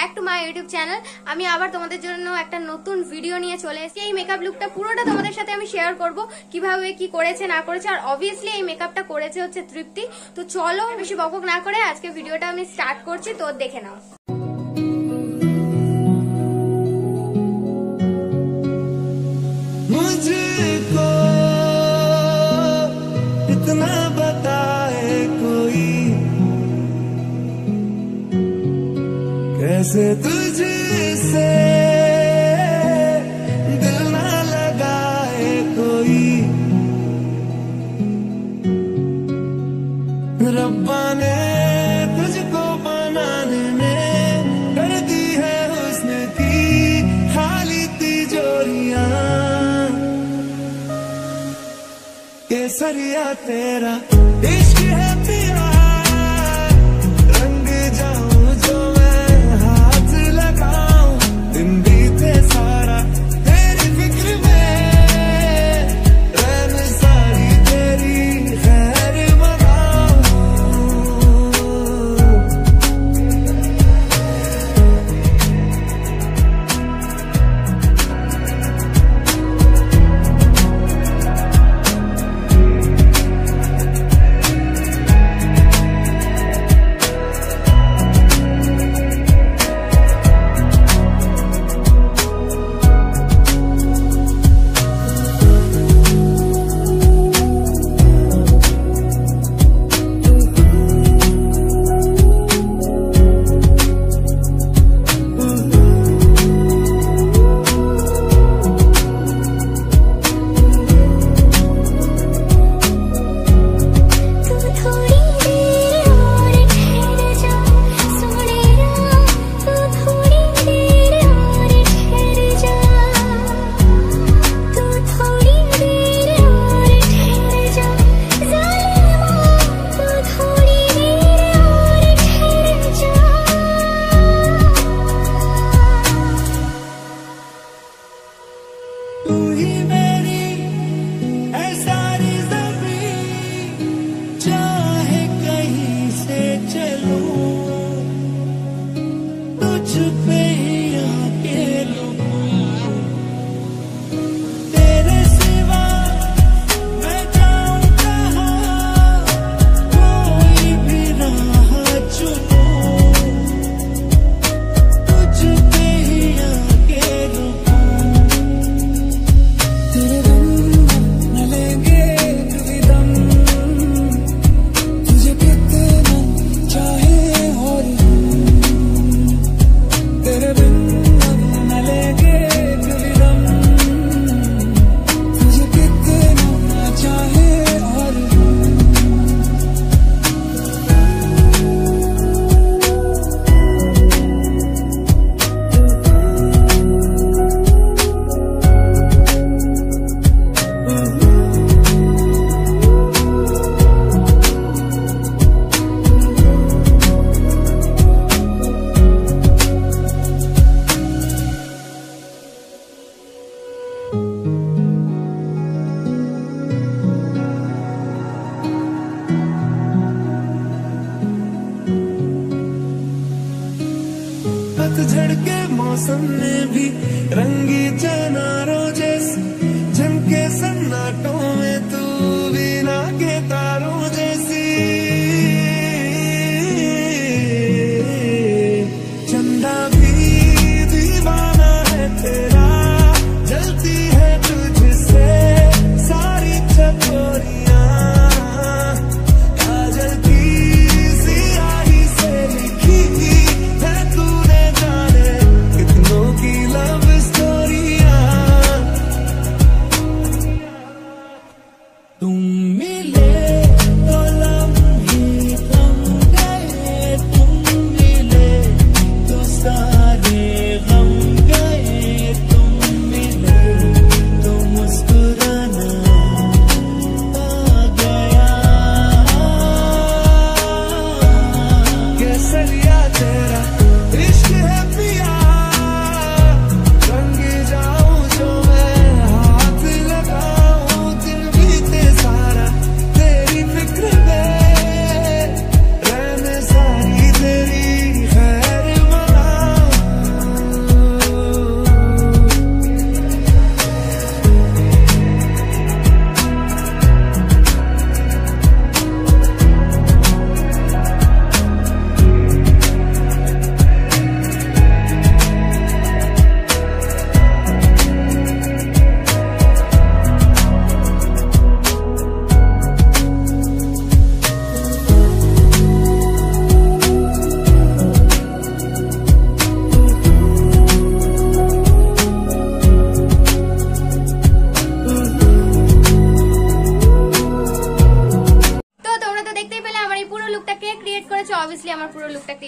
Back to my YouTube channel. আমি আবার তোমাদের জন্য একটা নতুন ভিডিও নিয়ে চলে এসেছি। এই মেকআপ লুকটা পুরোটা তোমাদের সাথে আমি শেয়ার করব, কিভাবে কি করেছে না করেছে। আর অবভিয়াসলি এই মেকআপটা করেছে হচ্ছে তৃপ্তি। তো চলো বেশি বকবক না করে আজকে ভিডিওটা আমি স্টার্ট করছি, তো দেখে নাও। मुझको इतना बताए कोई, कैसे तुझसे दिल ना लगाए कोई। रब्बा ने तुझको बनाने में कर दी है हुस्न की खाली तिजोरियां। केसरिया तेरा इश्क है पिया, रंग जाऊं जो मैं हाथ लगाऊं। दिन बीते सारा तेरी फिक्र में, रैन सारी तेरी खैर मनाऊं। तू ही मेरी है सारी ज़मीं, चाहे कहीं से चलूं, तुझ पे ही आके रुकूं। तेरे सिवा मैं जाऊं कहाँ, कोई भी राह चुनूं, तुझ पे ही आके रुकूं। तेरे बिन न लेंगे कभी दम, तुझे कितना चाहे और तेरे बिन न लेंगे कभी दम, तुझे कितना चाहे और पतझड़ के मौसम में भी रंगी चनारों जैसी झमके सन्नाटों में, तू बिना के तारों जैसी। चंदा भी दीवाना है तेरा, जलती है तुझसे सारी चकोरियां। काजल की सियाही से लिखी है तूने जाने कितनों की लव स्टोरियां।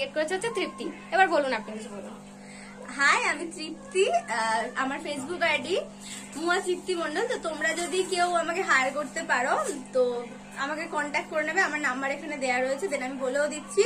ক্রিয়েট করেছে হচ্ছে তৃপ্তি। এবার বলুন, আপনি কিছু বলুন। হাই, আমি তৃপ্তি। আমার ফেসবুক আইডি মুয়া তৃপ্তি মন্ডল। তো তোমরা যদি কেউ আমাকে হায়ার করতে পারো তো আমাকে কন্ট্যাক্ট করে নেবে। আমার নাম্বার এখানে দেওয়া রয়েছে, দেন আমি বলেও দিচ্ছি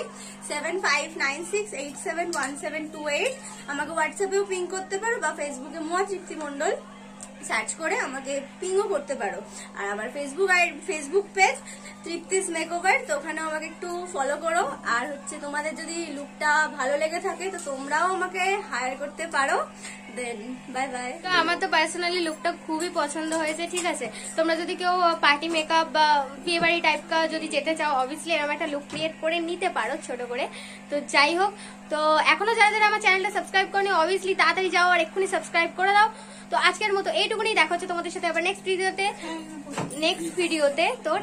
7596871728। আমাকে হোয়াটসঅ্যাপেও পিং করতে পারো বা ফেসবুকে মুয়া তৃপ্তি মন্ডল সার্চ করে আমাকে পিংও করতে পারো। আর আমার ফেসবুক পেজ তৃপ্তিস মেকওভার, তো ওখানেও আমাকে একটু ফলো করো। আর হচ্ছে তোমাদের যদি লুকটা ভালো লেগে থাকে তো তোমরাও আমাকে হায়ার করতে পারো। Then bye bye. তো আমার তো পার্সোনালি লুকটা খুবই পছন্দ হয়েছে, ঠিক আছে। তোমরা যদি কেউ পার্টি মেকআপ বা বিয়ে বাড়ি টাইপ কা যদি যেতে চাও, অবভিয়াসলি এরকম একটা লুক ক্রিয়েট করে নিতে পারো ছোট করে। তো যাই হোক, তো এখনো যারা যারা আমার চ্যানেলটা সাবস্ক্রাইব করনি, অবভিয়াসলি তাড়াতাড়ি যাও আর এক্ষুনি সাবস্ক্রাইব করে দাও। তো আজকের মতো এইটুকুনি, দেখা হচ্ছে তোমাদের সাথে আবার নেক্সট ভিডিওতে। তো